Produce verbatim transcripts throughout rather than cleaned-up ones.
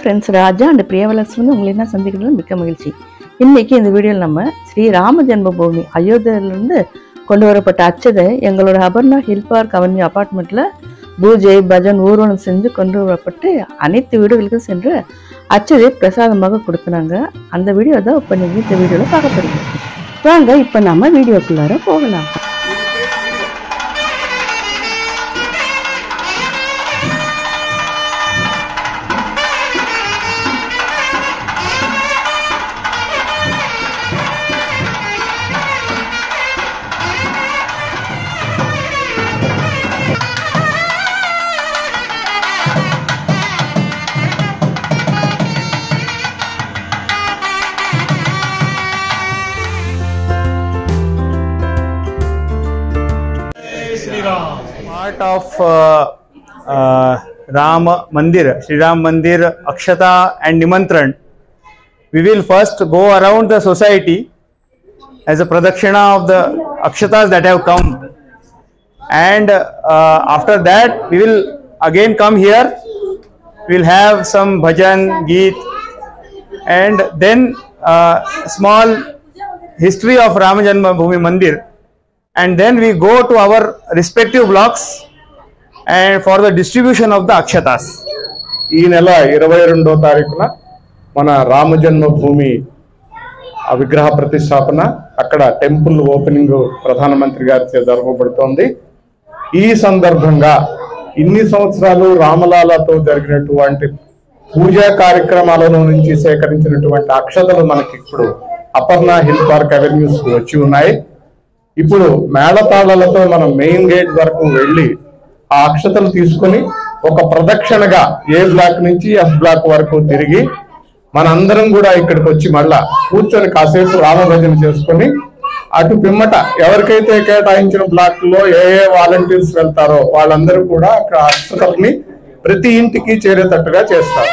Friends, Raja and பிரியவலட்சுமி வந்து உங்களை என்ன சந்திக்கிறதுல மிக்க மகிழ்ச்சி. இன்னைக்கு இந்த வீடியோவில் நம்ம ஸ்ரீ ராம ஜென்மபூமி அயோத்தியிலிருந்து கொண்டு வரப்பட்ட அச்சதை எங்களோட அபர்ணா ஹில் பார்க் அவென்யூ அபார்ட்மெண்ட்டில் பூஜை பஜன் ஊர்வலம் செஞ்சு கொண்டு வரப்பட்டு அனைத்து வீடுகளுக்கும் சென்று அச்சதை பிரசாதமாக கொடுத்துனாங்க. அந்த வீடியோ தான் இப்போ நீங்கள் இந்த வீடியோவில் பார்க்க போறீங்க. வாங்க இப்போ நம்ம வீடியோக்குள்ளார போகலாம். Part of uh, uh, Ram Mandir, Sri Ram Mandir, Akshata and Nimantran. We will first go around the society as a pradakshina of the Akshatas that have come, and uh, after that we will again come here. We will have some bhajan, geet, and then uh, small history of Ram Janmabhoomi Mandir. And then we go to our respective blocks and for the distribution of the akshatas. ఈ నెల ఇరవై రెండో తారీఖున మన రామ జన్మభూమి ఆ విగ్రహ ప్రతిష్టాపన అక్కడ టెంపుల్ ఓపెనింగ్ ప్రధానమంత్రి గారిచే జరగబడుతోంది. ఈ సందర్భంగా ఇన్ని సంవత్సరాలు రామలాలతో జరిగినటువంటి పూజా కార్యక్రమాలలో నుంచి సేకరించినటువంటి అక్షతలు మనకి ఇప్పుడు అపర్ణ హిల్ పార్క్ అవెన్యూస్ కు వచ్చి ఉన్నాయి. ఇప్పుడు మేళతాళాలతో మనం మెయిన్ గేట్ వరకు వెళ్ళి ఆ అక్షతలు తీసుకొని ఒక ప్రదక్షిణగా ఏ బ్లాక్ నుంచి ఎఫ్ బ్లాక్ వరకు తిరిగి మనందరం కూడా ఇక్కడికి వచ్చి మళ్ళా కూర్చొని కాసేపు రామభజన చేసుకొని అటు పిమ్మట ఎవరికైతే కేటాయించిన బ్లాక్ లో ఏ ఏ వాలంటీర్స్ వెళ్తారో వాళ్ళందరూ కూడా అక్కడ అక్షతల్ని ప్రతి ఇంటికి చేరేటట్టుగా చేస్తారు.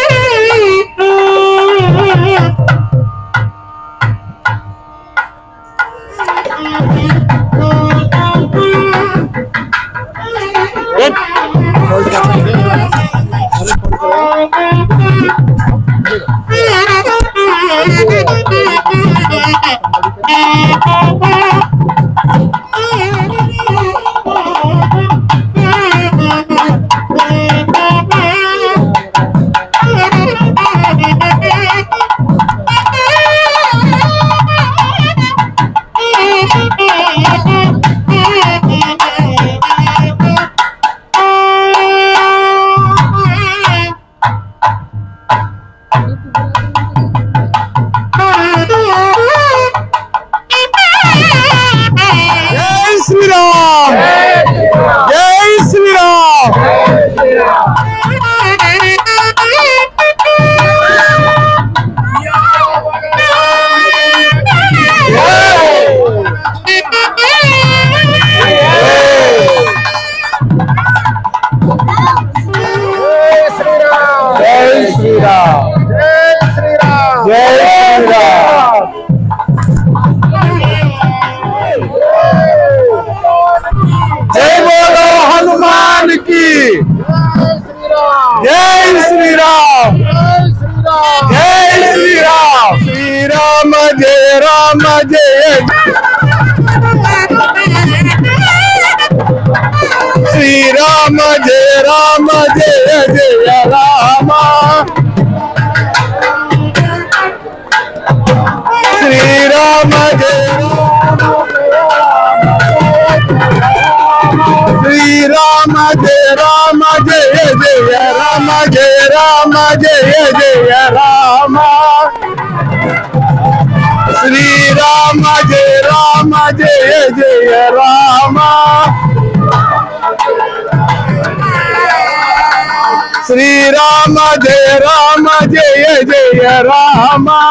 Sri Rama Jai Rama Jai Jai Rama.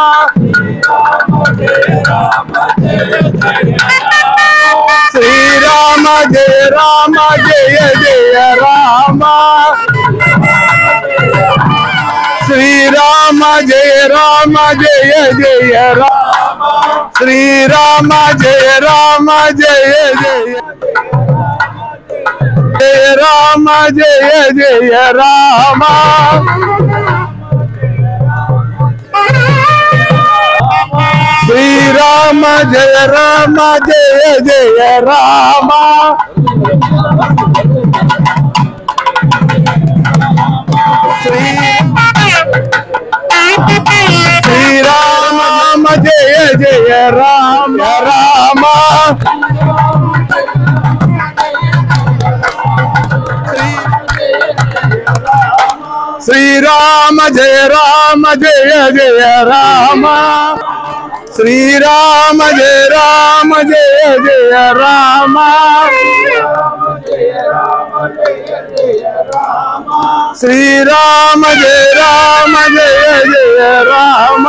Sri Rama Jai Rama Jai Jai Rama. Sri Rama Jai Rama Jai Jai Rama. Sri Rama Jai Rama Jai Jai Rama Jai Jai Rama. Ram जय राम जय जय राम श्री श्री राम जय जय राम राम श्री राम जय राम जय जय राम श्री राम जय राम जय जय राम श्री राम जय राम जय जय राम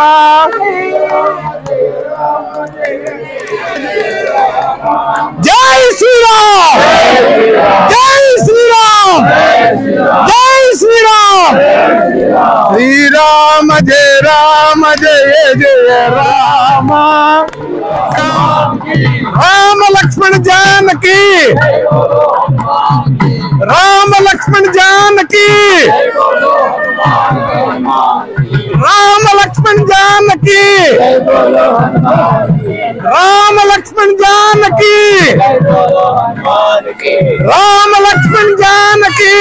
जय श्री राम जय श्री राम जय श्री राम श्री राम जय राम जय जय राम राम लक्ष्मण जानकी राम लक्ष्मण जानकी राम लक्ष्मण जानकी राम लक्ष्मण जानकी राम लक्ष्मण जानकी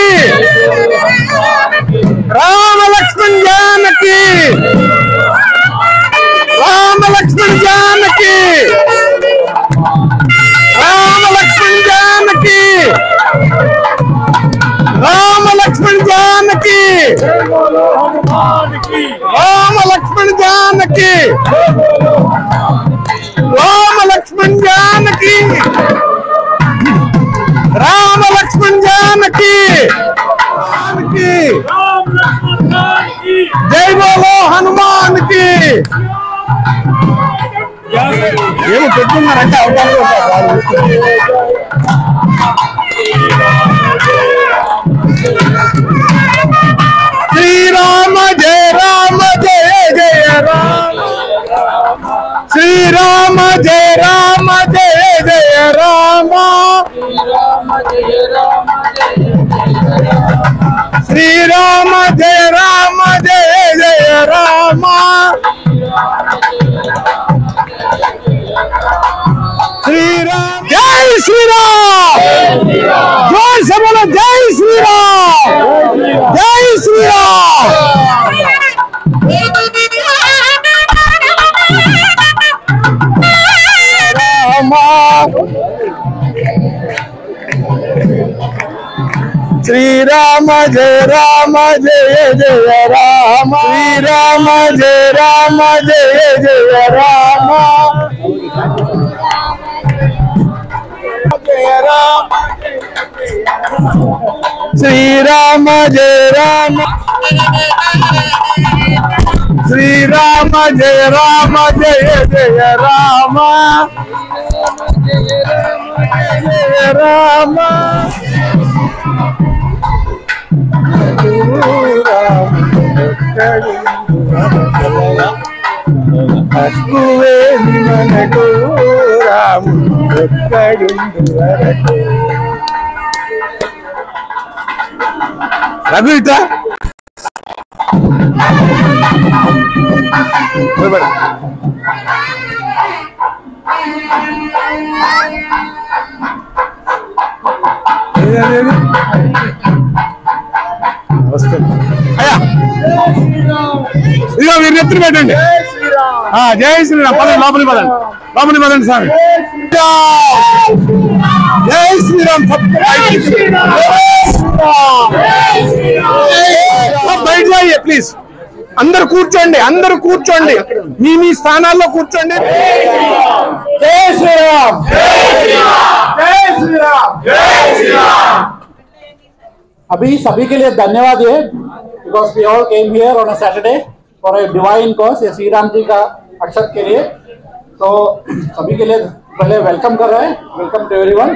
राम लक्ष्मण जानकी राम लक्ष्मण जानकी राम लक्ष्मण जानकी राम लक्ष्मण जानकी राम लक्ष्मण जानकी राम लक्ष्मण जानकी राम लक्ष्मण जानकी जय बोलो हनुमान की ఏమో చెప్తున్నారంటే అవకాశం శ్రీరామ జయ రామ జయ జయ రామ శ్రీరామ జయ రామ జయ జయ రామ శ్రీరామ జయ రామ జయ జయ రామ श्रीराम जय श्री राम जय से बोलो जय श्री राम जय श्री राम श्री राम जय राम जय जय राम श्री राम जय राम जय जय राम जय राम श्री राम जय राम श्री राम जय राम जय जय राम जय राम అక్కువే మనకు రాముడు ఒక్కడుండు వరకు రఘు ఇట్లా అయ్యా ఇదిగో మీరు ఎత్తులు పెట్టండి జై శ్రీరామ్ పదండి లోపలి పదండి లోపలి పదండి స్వామి జై శ్రీరామ్ బయట జాయియే ప్లీజ్ అందరు కూర్చోండి అందరు కూర్చోండి మీ మీ స్థానాల్లో కూర్చోండి జై శ్రీరామ్ జై శ్రీరామ్ జై శ్రీరామ్ अभी सभी के लिए धन्यवाद है because we all came here on a Saturday for a divine cause ये श्री राम जी का अक्षर के लिए तो सभी के लिए पहले वेलकम कर रहे हैं वेलकम टू एवरीवन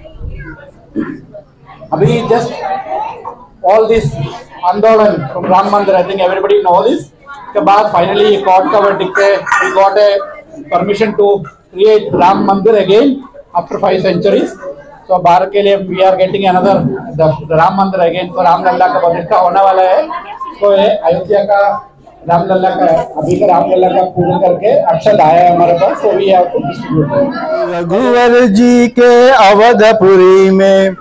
अभी just all this andolan from Ram Mandir I think everybody know this के बाद फाइनली कोर्ट का वर्डिक्ट है we got a permission to create Ram Mandir again after five centuries तो भारत के लिए we are getting another Ram Mandir again तो रामलला का प्रतिष्ठा होने वाला है तो ये अयोध्या का रामलला का अभी का रामलला का पूजन करके अक्षत आया है हमारे पास, so we have to distribute it. रघुवर जी के अवधपुरी में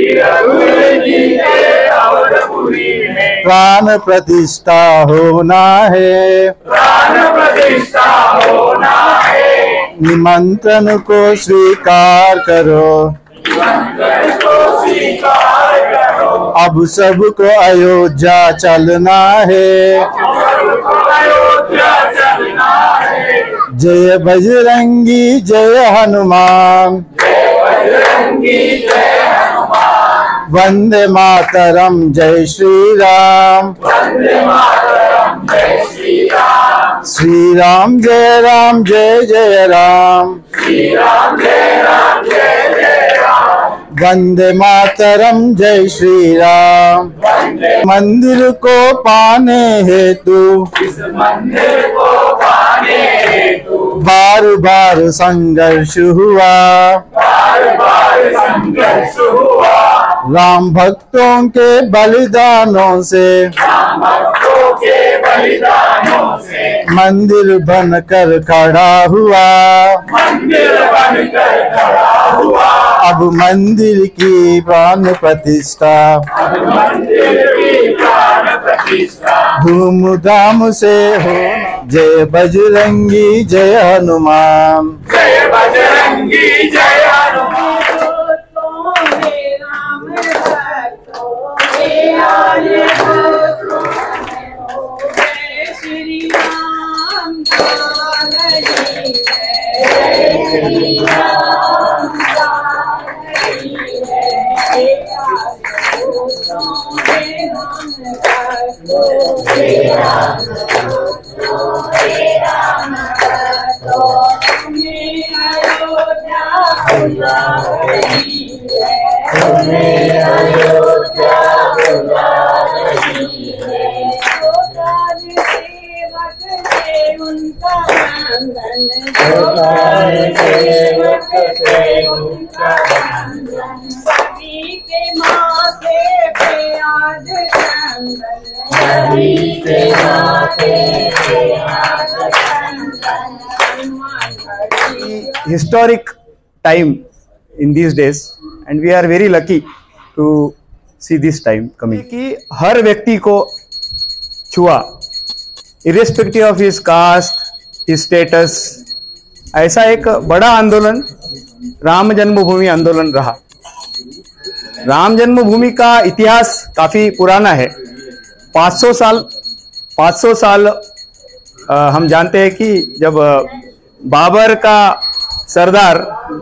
प्राण प्रतिष्ठा होना है, निमंत्रण को स्वीकार करो, अब सबको अयोध्या चलना है, जय बजरंगी जय हनुमान, वंदे मातरम जय श्री राम, श्री राम जय राम जय जय राम, वंदे मातरम जय श्री राम। मंदिर को पाने हेतु बार बार संघर्ष हुआ, राम भक्तों के बलिदानों से मंदिर बनकर खड़ा हुआ, अब मंदिर की प्राण प्रतिष्ठा धूमधाम से हो, जय बजरंगी जय हनुमान, जय बजरंगी जय Hanuman. Historic time in these days, and we are very lucky to see this time coming कि हर व्यक्ति को छुआ, irrespective of his caste, his status, ऐसा एक बड़ा आंदोलन राम जन्मभूमि आंदोलन रहा। राम जन्मभूमि का इतिहास काफी पुराना है, पाँच सौ साल पाँच सौ साल आ, हम जानते हैं कि जब बाबर का सरदार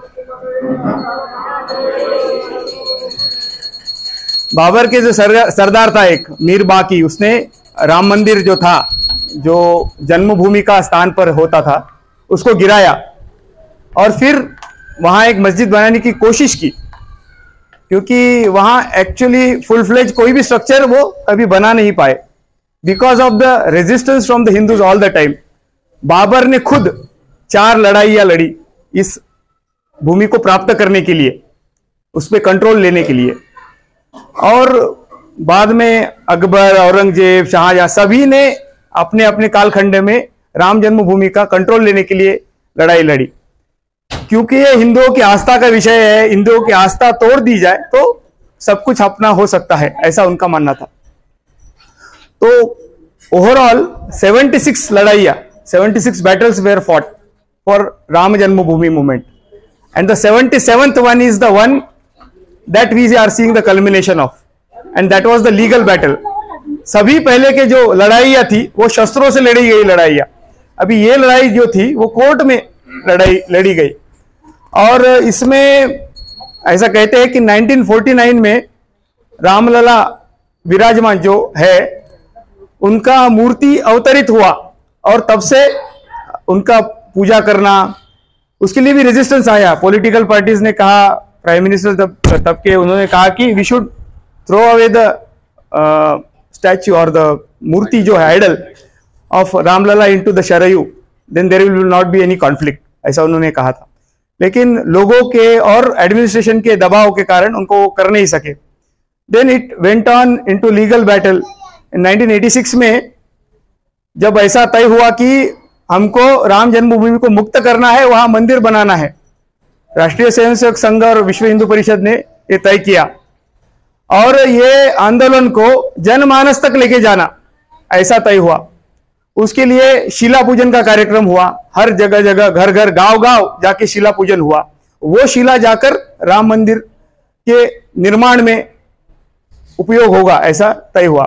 बाबर के जो सर, सरदार था एक मीर बाकी, उसने राम मंदिर जो था, जो जन्मभूमि का स्थान पर होता था, उसको गिराया और फिर वहां एक मस्जिद बनाने की कोशिश की, क्योंकि वहां एक्चुअली फुल फ्लेज कोई भी स्ट्रक्चर वो कभी बना नहीं पाए because of the resistance from the Hindus all the time. Babar ने खुद चार लड़ाइयां लड़ी इस भूमि को प्राप्त करने के लिए, उस पर कंट्रोल लेने के लिए, और बाद में अकबर, औरंगजेब, शाहजहां सभी ने अपने अपने कालखंड में राम जन्मभूमि का कंट्रोल लेने के लिए लड़ाई लड़ी, क्योंकि ये हिंदुओं की आस्था का विषय है। हिंदुओं की आस्था तोड़ दी जाए तो सब कुछ अपना हो सकता है, ऐसा उनका मानना था। तो ओवरऑल छिहत्तर लड़ाइयां, छिहत्तर battles were fought for Ram Janmabhoomi movement, and the seventy-seventh one is the one that we are seeing the culmination of, and that was the legal battle. सभी पहले के जो लड़ाइयां थी वो शस्त्रों से लड़ी गई लड़ाइयां, अभी ये लड़ाई जो थी वो कोर्ट में लड़ाई लड़ी गई। और इसमें ऐसा कहते हैं कि नाइनटीन फोर्टी नाइन में रामलला विराजमान जो है उनका मूर्ति अवतरित हुआ, और तब से उनका पूजा करना, उसके लिए भी रेजिस्टेंस आया। पॉलिटिकल पार्टीज ने कहा, प्राइम मिनिस्टर तब तब के उन्होंने कहा कि we should throw away the statue और द मूर्ति जो है idol of Ramlalla into the Sarayu, then there will not be any conflict, ऐसा उन्होंने कहा था। लेकिन लोगों के और एडमिनिस्ट्रेशन के दबाव के कारण उनको कर नहीं सके। Then it went on into legal battle. Nineteen eighty six में जब ऐसा तय हुआ कि हमको राम जन्मभूमि को मुक्त करना है, वहां मंदिर बनाना है, राष्ट्रीय स्वयंसेवक संघ और विश्व हिंदू परिषद ने ये तय किया और ये आंदोलन को जनमानस तक लेके जाना ऐसा तय हुआ। उसके लिए शिला पूजन का कार्यक्रम हुआ, हर जगह जगह घर घर गांव गांव जाके शिला पूजन हुआ। वो शिला जाकर राम मंदिर के निर्माण में उपयोग होगा ऐसा तय हुआ।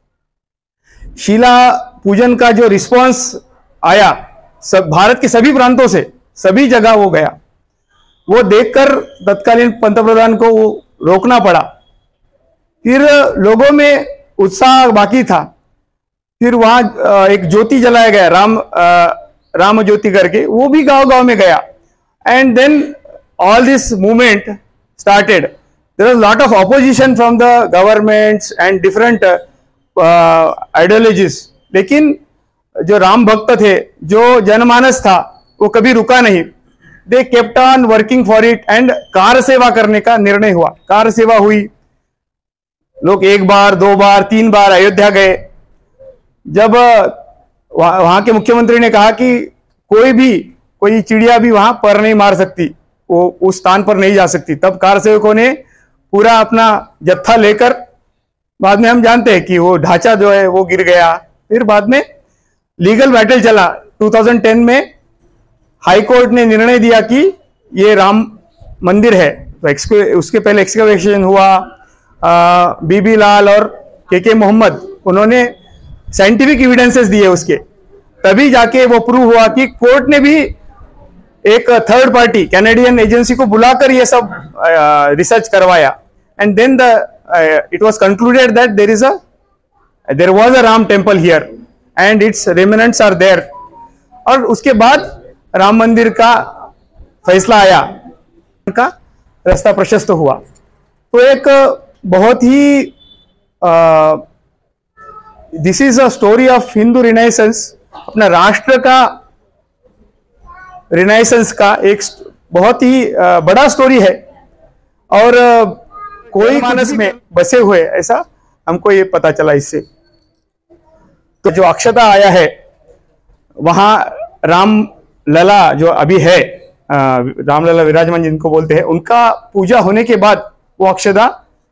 शिला पूजन का जो रिस्पांस आया सब भारत के सभी प्रांतों से, सभी जगह वो गया, वो देखकर तत्कालीन पंतप्रधान को वो रोकना पड़ा। फिर लोगों में उत्साह बाकी था, फिर वहां एक ज्योति जलाया गया, राम राम ज्योति करके, वो भी गांव गांव में गया। And then all this movement started. There was lot of opposition from the governments and different ideologies, लेकिन जो राम भक्त थे, जो जनमानस था, वो कभी रुका नहीं। They kept on working for it and kar seva करने का निर्णय हुआ। कार सेवा हुई, लोग एक बार, दो बार, तीन बार अयोध्या गए। जब वहां के मुख्यमंत्री ने कहा कि कोई भी कोई चिड़िया भी वहां पर नहीं मार सकती, वो उस स्थान पर नहीं जा सकती, तब कार सेवकों ने पूरा अपना जत्था लेकर, बाद में हम जानते हैं कि वो ढांचा जो है वो गिर गया। फिर बाद में लीगल बैटल चला। दो हज़ार दस में हाई कोर्ट ने निर्णय दिया कि ये राम मंदिर है। तो उसके पहले एक्सकवेशन हुआ। बीबी लाल और के के मोहम्मद, उन्होंने साइंटिफिक एविडेंसेस दिए उसके, तभी जाके वो प्रूव हुआ कि कोर्ट ने भी एक थर्ड पार्टी कैनेडियन एजेंसी को बुलाकर ये सब रिसर्च करवाया। And then the it was concluded that there is a there was a Ram temple here and its remnants are there. और उसके बाद राम मंदिर का फैसला आया, का रास्ता प्रशस्त हुआ। तो एक बहुत ही this is a story of Hindu renaissance, अपना राष्ट्र का रिनाइसेंस का एक बहुत ही uh, बड़ा स्टोरी है। और uh, कोई मानस में बसे हुए ऐसा हमको ये पता चला इससे। तो जो अक्षता आया है, वहां राम लला जो अभी है, रामलला विराजमान जिनको बोलते हैं, उनका पूजा होने के बाद वो अक्षता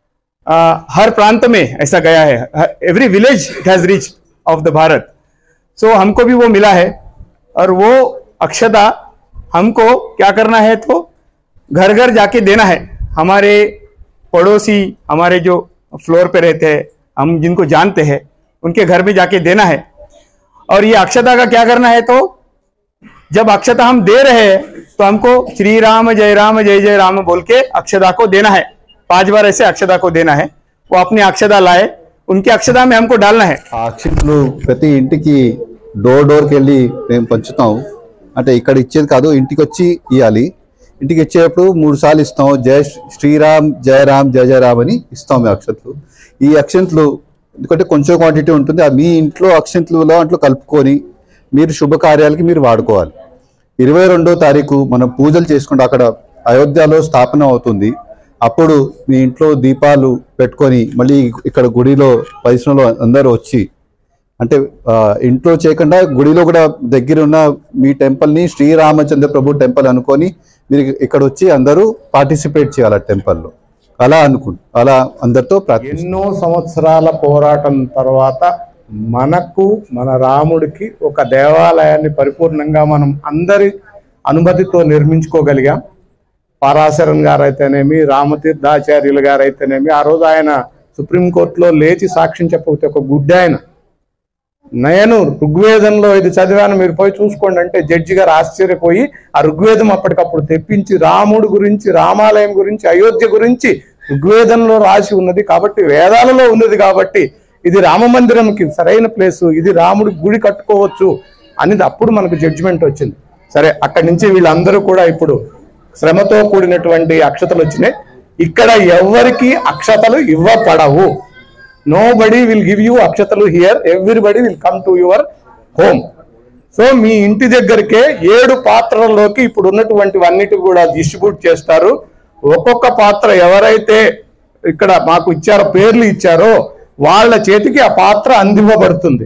हर प्रांत में ऐसा गया है। Every village it has reach of the Bharat. So हमको भी वो मिला है और वो अक्षता हमको क्या करना है, तो घर घर जाके देना है। हमारे पड़ोसी, हमारे जो फ्लोर पे रहते हैं, हम जिनको जानते हैं, उनके घर में जाके देना है। और ये अक्षता का क्या करना है, तो जब अक्षता हम दे रहे हैं तो हमको श्री राम जय राम जय जय राम बोल के अक्षता को देना है। पांच बार ऐसे अक्षता को देना है। वो अपने अक्षता लाए, उनके अक्षता में हमको डालना है। అక్షింతలు ప్రతి ఇంటికి డోర్ డోర్కి వెళ్ళి మేము పంచుతాం. అంటే ఇక్కడ ఇచ్చేది కాదు, ఇంటికి వచ్చి ఇవ్వాలి. ఇంటికి ఇచ్చేటప్పుడు మూడు సార్లు ఇస్తాం. జయ శ్రీరామ్ జయ రామ్ జయ జయ రామ్ అని ఇస్తాం మేము అక్షంతలు. ఈ అక్షంతలు ఎందుకంటే కొంచెం క్వాంటిటీ ఉంటుంది, అది మీ ఇంట్లో అక్షంతలలో అంట్లో కలుపుకొని మీరు శుభకార్యాలకి మీరు వాడుకోవాలి. ఇరవై రెండో తారీఖు మనం పూజలు చేసుకుంటే అక్కడ అయోధ్యలో స్థాపన అవుతుంది. అప్పుడు మీ ఇంట్లో దీపాలు పెట్టుకొని మళ్ళీ ఇక్కడ గుడిలో పరిశ్రమలో అందరూ వచ్చి, అంటే ఇంట్లో చేయకుండా గుడిలో కూడా దగ్గర ఉన్న మీ టెంపుల్ని శ్రీరామచంద్ర ప్రభు టెంపుల్ అనుకొని మీరు ఇక్కడ వచ్చి అందరూ పార్టిసిపేట్ చేయాలి ఆ టెంపుల్లో. అలా అనుకుంటు అలా అందరితో ఎన్నో సంవత్సరాల పోరాటం తర్వాత మనకు మన రాముడికి ఒక దేవాలయాన్ని పరిపూర్ణంగా మనం అందరి అనుమతితో నిర్మించుకోగలిగాం. పరాశరన్ గారు అయితేనేమి, రామతీర్థాచార్యులు గారు అయితేనేమి, ఆ రోజు ఆయన సుప్రీంకోర్టులో లేచి సాక్ష్యం చెప్పకపోతే ఒక గుడ్డి ఆయన, నేను ఋగ్వేదంలో ఇది చదివాను మీరు పోయి చూసుకోండి అంటే జడ్జి గారు ఆశ్చర్యపోయి ఆ ఋగ్వేదం అప్పటికప్పుడు తెప్పించి రాముడు గురించి, రామాలయం గురించి, అయోధ్య గురించి ఋగ్వేదంలో రాసి ఉన్నది కాబట్టి, వేదాలలో ఉన్నది కాబట్టి ఇది రామ మందిరంకి సరైన ప్లేసు, ఇది రాముడి గుడి కట్టుకోవచ్చు అనేది అప్పుడు మనకు జడ్జిమెంట్ వచ్చింది. సరే, అక్కడి నుంచి వీళ్ళందరూ కూడా ఇప్పుడు శ్రమతో కూడినటువంటి అక్షతలు వచ్చినాయి. ఇక్కడ ఎవరికి అక్షతలు ఇవ్వపడవు. Nobody will give you akshatalu here, everybody will come to your home. So మీ ఇంటి దగ్గరికే ఏడు పాత్రల్లోకి ఇప్పుడు ఉన్నటువంటివన్నిటి కూడా డిస్ట్రిబ్యూట్ చేస్తారు. ఒక్కొక్క పాత్ర ఎవరైతే ఇక్కడ మాకు ఇచ్చారో, పేర్లు ఇచ్చారో, వాళ్ళ చేతికి ఆ పాత్ర అందివ్వబడుతుంది.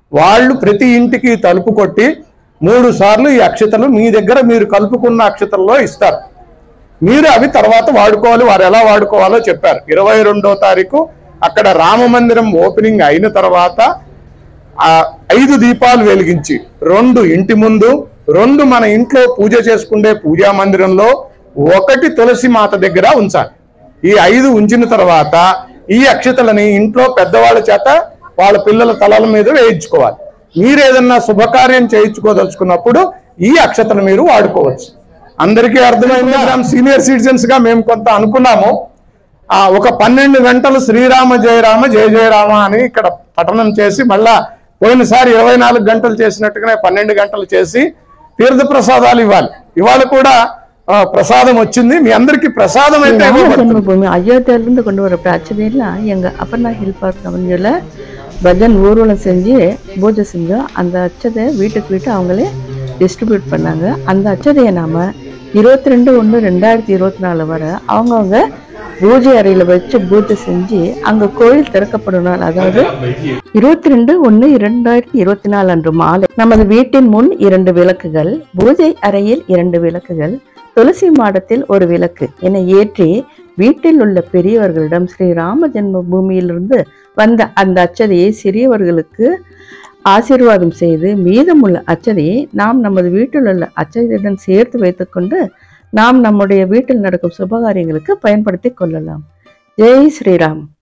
వాళ్ళు ప్రతి ఇంటికి తలుపు కొట్టి మూడు సార్లు ఈ అక్షతలు మీ దగ్గర మీరు కలుపుకున్న అక్షతల్లో ఇస్తారు. మీరు అవి తర్వాత వాడుకోవాలి. వారు ఎలా వాడుకోవాలో చెప్పారు. ఇరవై రెండో తారీఖు అక్కడ రామ మందిరం ఓపెనింగ్ అయిన తర్వాత ఆ ఐదు దీపాలు వెలిగించి రెండు ఇంటి ముందు, రెండు మన ఇంట్లో పూజ చేసుకునే పూజా మందిరంలో, ఒకటి తులసి మాత దగ్గర ఉంచాలి. ఈ ఐదు ఉంచిన తర్వాత ఈ అక్షతలని ఇంట్లో పెద్దవాళ్ళ చేత వాళ్ళ పిల్లల తలల మీద వేయించుకోవాలి. మీరు ఏదన్నా శుభకార్యం చేయించుకోదలుచుకున్నప్పుడు ఈ అక్షతలు మీరు వాడుకోవచ్చు. అందరికీ అర్థమైంది. సీనియర్ సిటిజన్స్ గా మేము కొంత అనుకున్నాము. ఆ ఒక పన్నెండు గంటలు శ్రీరామ జయరామ జయ జయరామ అని ఇక్కడ పఠనం చేసి, మళ్ళా పోయినసారి ఇరవై నాలుగు గంటలు చేసినట్టుగానే పన్నెండు గంటలు చేసి తీర్థ ప్రసాదాలు ఇవ్వాలి. ఇవాళ కూడా பிரசாதம் వచ్చింది. మీ అందరికి பிரசாதம் అయితే ஜென்மபூமி அயோத்தியில இருந்து கொண்டு வர அச்சதையெல்லாம் எங்க அப்பர்ணா ஹில் பார்க் கவனியில பஜன் ஊர்வலம் செஞ்சு பூஜை செஞ்சோம். அந்த அச்சதை வீட்டுக்கு வீட்டு அவங்களே டிஸ்ட்ரிபியூட் பண்ணாங்க. அந்த அச்சதையை நாம இருபத்தி ரெண்டு ஒன்று ரெண்டாயிரத்தி இருபத்தி நாலு வரை அவங்கவுங்க பூஜை அறையில வச்சு பூஜை செஞ்சு அங்க கோயில் திறக்கப்படும் நாள், அதாவது இருபத்தி ரெண்டு ஒன்று இரண்டாயிரத்தி இருபத்தி நாலு அன்று மாலை நமது வீட்டின் முன் இரண்டு விளக்குகள், பூஜை அறையில் இரண்டு விளக்குகள், துளசி மாடத்தில் ஒரு விளக்கு என ஏற்றி வீட்டில் உள்ள பெரியவர்களிடம் ஸ்ரீ ராம ஜென்ம பூமியிலிருந்து வந்த அந்த அச்சதையை சிறியவர்களுக்கு ஆசீர்வாதம் செய்து மீதமுள்ள அச்சதையை நாம் நமது வீட்டில் உள்ள அச்சதையுடன் சேர்த்து வைத்துக்கொண்டு நாம் நம்முடைய வீட்டில் நடக்கும் சுபகாரியங்களுக்கு பயன்படுத்திக் கொள்ளலாம். ஜெய் ஸ்ரீராம்.